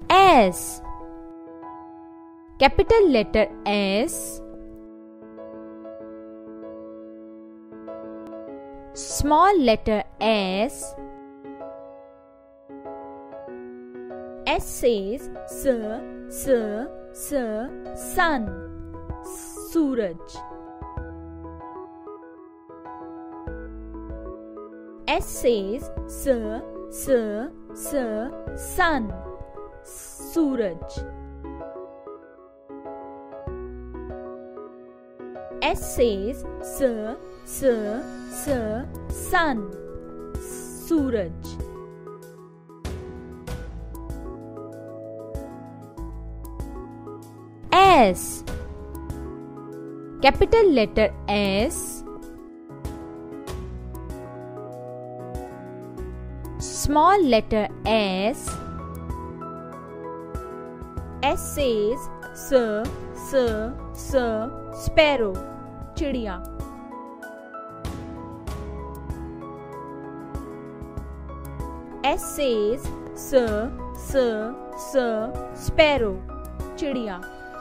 S. Capital letter S. Small letter s. S says sun. Suraj. S says sun. Suraj. S says sun. Suraj. S. Capital letter S. Small letter s. S says sparrow. चिड़िया. S says sparrow. चिड़िया.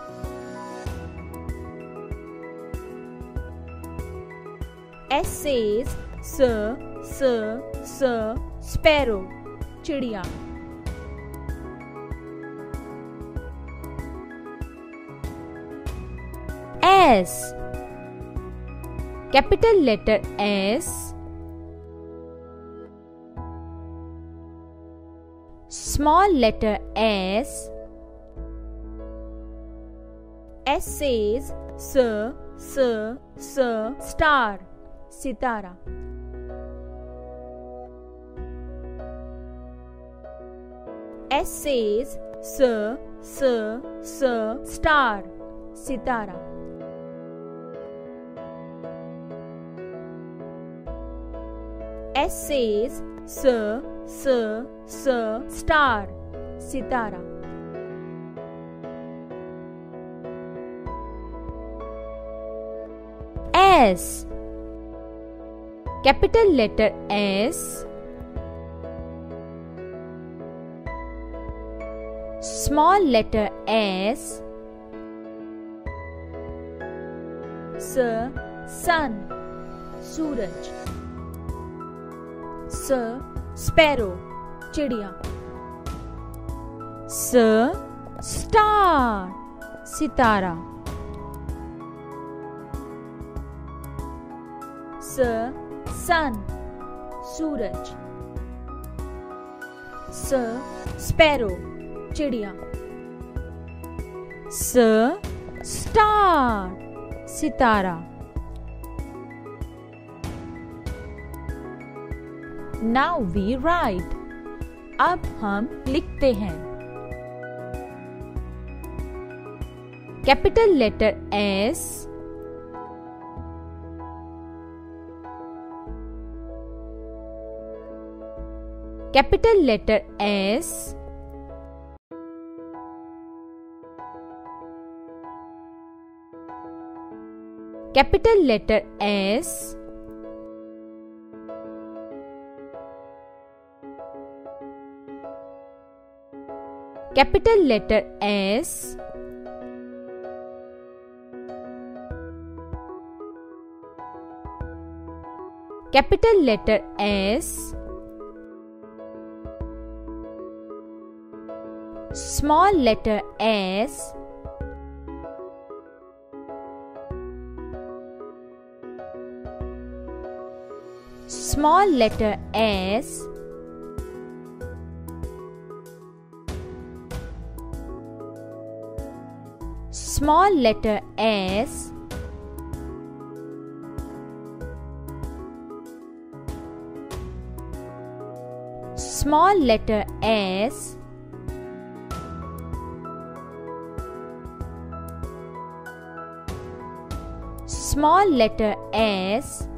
S says sparrow. चिड़िया. S. Capital letter S. Small letter s. S says star. Sitara. S says star. Sitara. S says star. Sitara. S. Capital letter S. Small letter s. Sun. Suraj. Sparrow. चिड़िया. Star. सितारा. Sun. सूरज. Sparrow. चिड़िया. Star. Sitara. Now we write. अब हम लिखते हैं. Capital letter S. Capital letter S. Capital letter S. Capital letter S. Capital letter S. Small letter s. Small letter s. Small letter s. Small letter s. Small letter s.